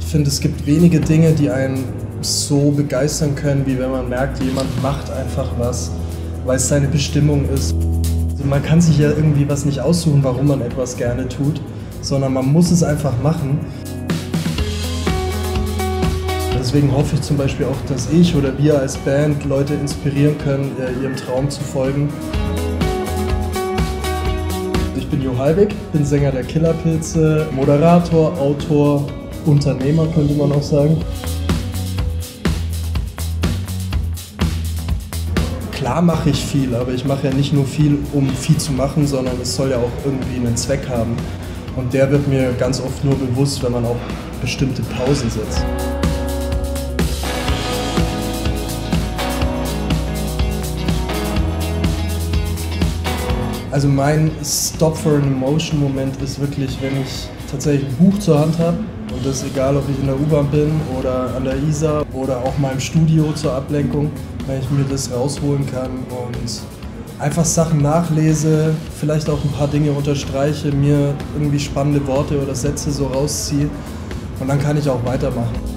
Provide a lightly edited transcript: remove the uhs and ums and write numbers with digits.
finde, es gibt wenige Dinge, die einen so begeistern können, wie wenn man merkt, jemand macht einfach was, weil es seine Bestimmung ist. Also man kann sich ja irgendwie was nicht aussuchen, warum man etwas gerne tut, sondern man muss es einfach machen. Deswegen hoffe ich zum Beispiel auch, dass ich oder wir als Band Leute inspirieren können, ihrem Traum zu folgen. Ich bin Jo Halbig, bin Sänger der Killerpilze, Moderator, Autor, Unternehmer könnte man auch sagen. Klar mache ich viel, aber ich mache ja nicht nur viel, um viel zu machen, sondern es soll ja auch irgendwie einen Zweck haben. Und der wird mir ganz oft nur bewusst, wenn man auch bestimmte Pausen setzt. Also mein Stop for an Emotion Moment ist wirklich, wenn ich tatsächlich ein Buch zur Hand habe und das ist egal, ob ich in der U-Bahn bin oder an der Isar oder auch mal im Studio zur Ablenkung, wenn ich mir das rausholen kann und einfach Sachen nachlese, vielleicht auch ein paar Dinge unterstreiche, mir irgendwie spannende Worte oder Sätze so rausziehe und dann kann ich auch weitermachen.